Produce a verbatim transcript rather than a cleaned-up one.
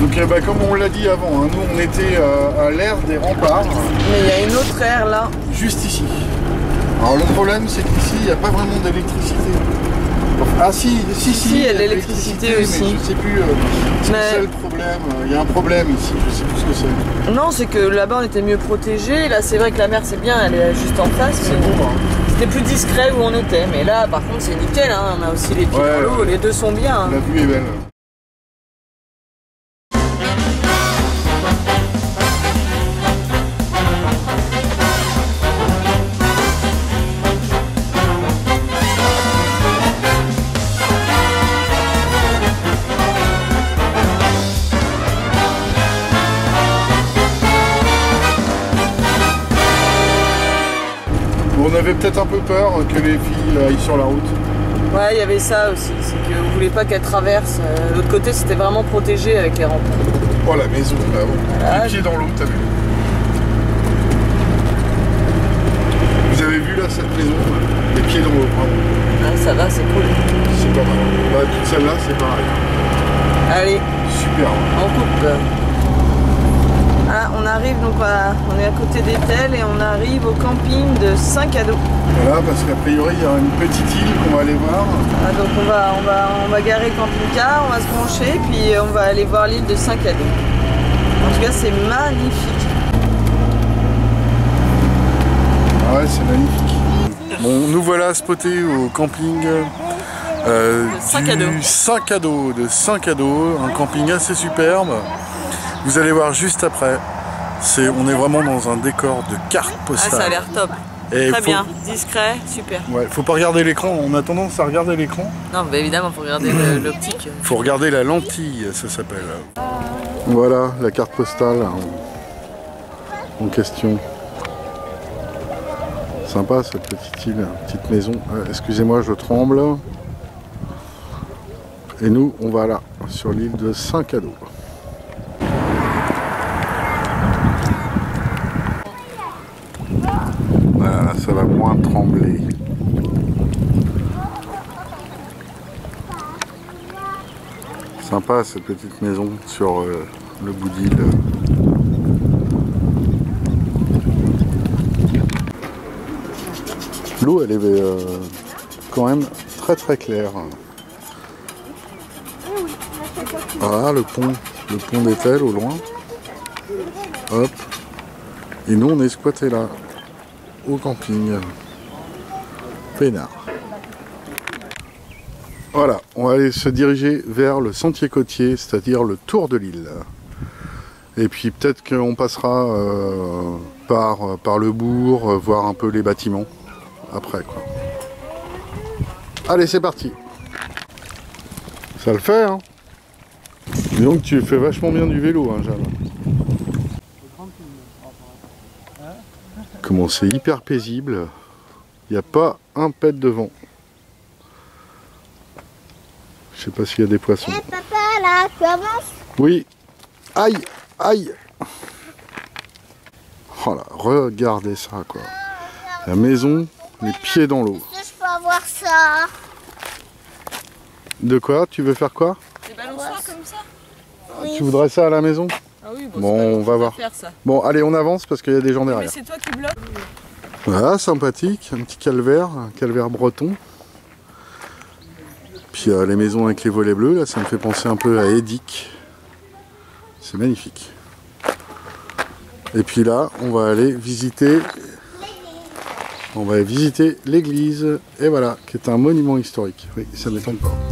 Donc euh, bah, comme on l'a dit avant, hein, nous on était euh, à l'ère des remparts. Mais il y a une autre ère là. Juste ici. Alors le problème c'est qu'ici il n'y a pas vraiment d'électricité. Ah si, si, si, si, il y a de l'électricité aussi. Mais je sais plus, euh, c'est mais... le problème. Il y a un problème ici, je sais plus ce que c'est. Non, c'est que là-bas on était mieux protégé. Là c'est vrai que la mer c'est bien, elle est juste en face. C'est bon, hein. C'était plus discret où on était. Mais là par contre c'est nickel, hein. On a aussi les pieds ouais, dans l'eau, ouais. Les deux sont bien. Hein. La vue est belle. On avait peut-être un peu peur que les filles aillent sur la route. Ouais, il y avait ça aussi, c'est que vous voulez pas qu'elles traversent. Euh, L'autre côté, c'était vraiment protégé avec les rampes. Oh la maison là-haut, voilà. Les pieds dans l'eau, t'as vu? Vous avez vu là cette maison? Les pieds dans l'eau, bravo. Ah, ça va, c'est cool. C'est pas mal. Bah, toute celle-là, c'est pareil. Allez. Super. On coupe. Ah, on arrive donc à, on est à côté d'Etel et on arrive au camping de Saint-Cado. Voilà, parce qu'a priori il y a une petite île qu'on va aller voir. Ah, donc on va, on va, on va garer le camping-car, on va se brancher, puis on va aller voir l'île de Saint-Cado. En tout cas, c'est magnifique. Ah ouais, c'est magnifique. Bon, nous voilà spotés au camping euh, Saint-Cado. du Saint-Cado, de Saint-Cado, un camping assez superbe. Vous allez voir juste après, c'est, on est vraiment dans un décor de carte postale. Ah, ça a l'air top. Et très faut... bien, discret, super. Ouais, faut pas regarder l'écran, on a tendance à regarder l'écran. Non, mais évidemment, faut regarder l'optique. Faut regarder la lentille, ça s'appelle. Voilà la carte postale en, en question. Sympa cette petite île, petite maison. Euh, Excusez-moi, je tremble. Et nous, on va là, sur l'île de Saint-Cado. Voilà, là, ça va moins trembler. Sympa cette petite maison sur euh, le bout d'île. L'eau, elle est euh, quand même très très claire. Voilà le pont, le pont d'Etel au loin. Hop. Et nous, on est squattés là, au camping. Peinard. Voilà, on va aller se diriger vers le sentier côtier, c'est-à-dire le tour de l'île. Et puis peut-être qu'on passera euh, par, par le bourg, euh, voir un peu les bâtiments après, quoi. Allez, c'est parti. Ça le fait, hein. Dis donc, tu fais vachement bien du vélo, hein, Jeanne. Comment c'est hyper paisible. Il n'y a pas un pet de vent. Je sais pas s'il y a des poissons. Hé, hey, papa, là, tu avances? Oui. Aïe, aïe. Oh là, regardez ça, quoi. La maison, les pieds dans l'eau. Est-ce que je peux avoir ça? De quoi? Tu veux faire quoi? Des balançoires comme ça? Oui. Tu voudrais ça à la maison? Ah oui, bon, bon, on va voir. Faire, ça. Bon, allez, on avance parce qu'il y a des gens derrière. Mais c'est toi qui bloques. Voilà, sympathique, un petit calvaire, un calvaire breton. Puis euh, les maisons avec les volets bleus, là, ça me fait penser un peu à Édic. C'est magnifique. Et puis là, on va aller visiter, on va visiter l'église, et voilà, qui est un monument historique. Oui, ça m'étonne pas.